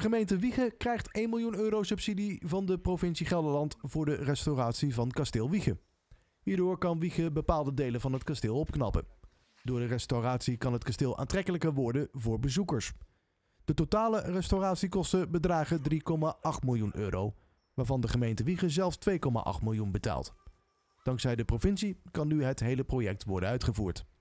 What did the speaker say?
gemeente Wijchen krijgt 1 miljoen euro subsidie van de provincie Gelderland voor de restauratie van kasteel Wijchen. Hierdoor kan Wijchen bepaalde delen van het kasteel opknappen. Door de restauratie kan het kasteel aantrekkelijker worden voor bezoekers. De totale restauratiekosten bedragen 3,8 miljoen euro, waarvan de gemeente Wijchen zelfs 2,8 miljoen betaalt. Dankzij de provincie kan nu het hele project worden uitgevoerd.